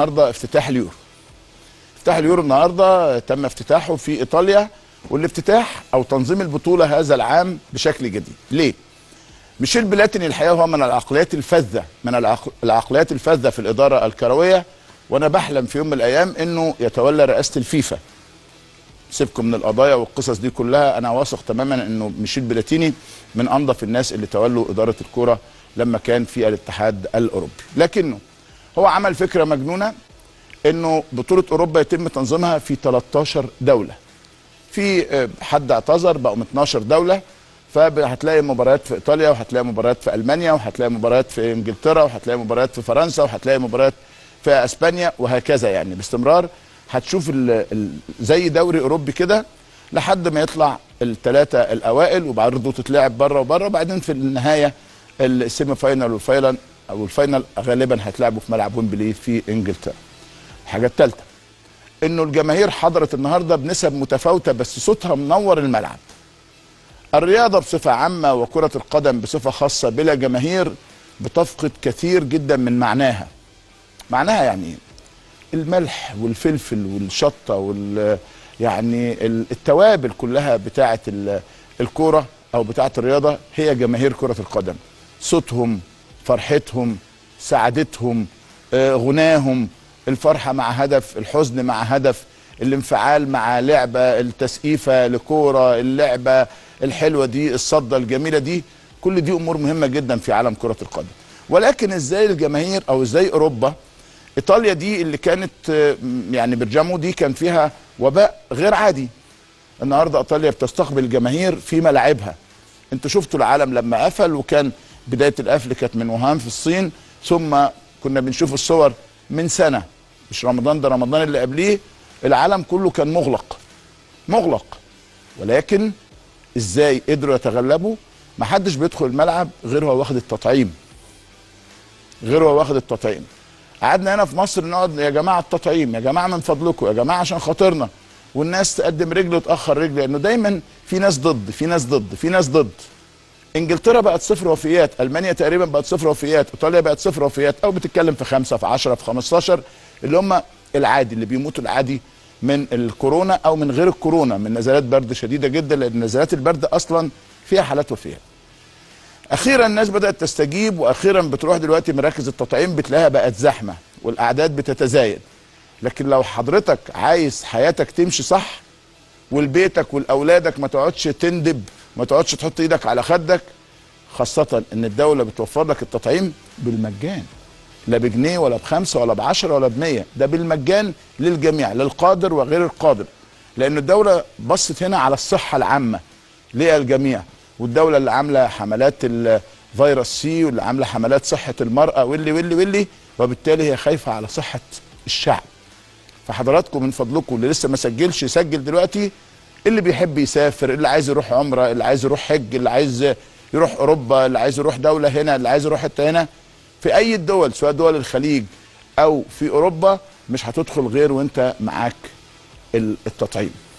النهارده افتتاح اليورو. افتتاح اليورو النهارده تم افتتاحه في ايطاليا، والافتتاح او تنظيم البطوله هذا العام بشكل جديد. ليه؟ ميشيل بلاتيني الحقيقه هو من العقليات الفذه، العقليات الفذه في الاداره الكرويه، وانا بحلم في يوم من الايام انه يتولى رئاسه الفيفا. سيبكم من القضايا والقصص دي كلها، انا واثق تماما انه ميشيل بلاتيني من انظف الناس اللي تولوا اداره الكوره لما كان في الاتحاد الاوروبي. لكنه هو عمل فكره مجنونه انه بطوله اوروبا يتم تنظيمها في 13 دوله. في حد اعتذر بقوا 12 دوله، فهتلاقي مباريات في ايطاليا، وهتلاقي مباريات في المانيا، وهتلاقي مباريات في انجلترا، وهتلاقي مباريات في فرنسا، وهتلاقي مباريات في اسبانيا، وهكذا يعني باستمرار. هتشوف زي دوري اوروبي كده لحد ما يطلع الثلاثه الاوائل، وبعرضه تتلعب بره وبره، وبعدين في النهايه السيمي فاينال والفاينل او الفاينل غالبا هيتلعبوا في ملعب ويمبلي في انجلترا. الحاجه الثالثه انه الجماهير حضرت النهارده بنسب متفاوته، بس صوتها منور الملعب. الرياضه بصفه عامه وكره القدم بصفه خاصه بلا جماهير بتفقد كثير جدا من معناها. معناها يعني ايه؟ الملح والفلفل والشطه يعني التوابل كلها بتاعه الكوره او بتاعه الرياضه هي جماهير كره القدم. صوتهم، فرحتهم، سعادتهم، غناهم، الفرحه مع هدف، الحزن مع هدف، الانفعال مع لعبه، التسقيفه لكوره، اللعبه الحلوه دي، الصده الجميله دي، كل دي امور مهمه جدا في عالم كره القدم. ولكن ازاي الجماهير او ازاي اوروبا، ايطاليا دي اللي كانت يعني برجامو دي كان فيها وباء غير عادي، النهارده ايطاليا بتستقبل جماهير في ملاعبها. انتوا شفتوا العالم لما قفل، وكان بدايه القفل كانت من ووهان في الصين، ثم كنا بنشوف الصور من سنه، مش رمضان ده، رمضان اللي قبليه، العالم كله كان مغلق. ولكن ازاي قدروا يتغلبوا؟ ما حدش بيدخل الملعب غير هو واخد التطعيم. قعدنا هنا في مصر نقعد يا جماعه التطعيم، يا جماعه من فضلكم، يا جماعه عشان خاطرنا، والناس تقدم رجل وتاخر رجل، لانه دايما في ناس ضد. انجلترا بقت 0 وفيات، المانيا تقريبا بقت 0 وفيات، ايطاليا بقت 0 وفيات، او بتتكلم في 5 في 10 في 15 اللي هم العادي، اللي بيموتوا العادي من الكورونا او من غير الكورونا، من نزلات برد شديده جدا، لان نزلات البرد اصلا فيها حالات وفيات. اخيرا الناس بدات تستجيب، واخيرا بتروح دلوقتي مراكز التطعيم بتلاقيها بقت زحمه والاعداد بتتزايد. لكن لو حضرتك عايز حياتك تمشي صح، ولبيتك ولاولادك ما تقعدش تندب، ما تقعدش تحط ايدك على خدك، خاصه ان الدوله بتوفر لك التطعيم بالمجان، لا بجنيه ولا ب5 ولا ب10 ولا ب100، ده بالمجان للجميع، للقادر وغير القادر، لان الدوله بصت هنا على الصحه العامه للجميع. والدوله اللي عامله حملات الفيروس سي، واللي عامله حملات صحه المراه، واللي وبالتالي هي خايفه على صحه الشعب. فحضراتكم من فضلكم اللي لسه ما سجلش يسجل دلوقتي، اللي بيحب يسافر، اللي عايز يروح عمره، اللي عايز يروح حج، اللي عايز يروح اوروبا، اللي عايز يروح دوله هنا، اللي عايز يروح حته هنا، في اي الدول سواء دول الخليج او في اوروبا، مش هتدخل غير وانت معاك التطعيم.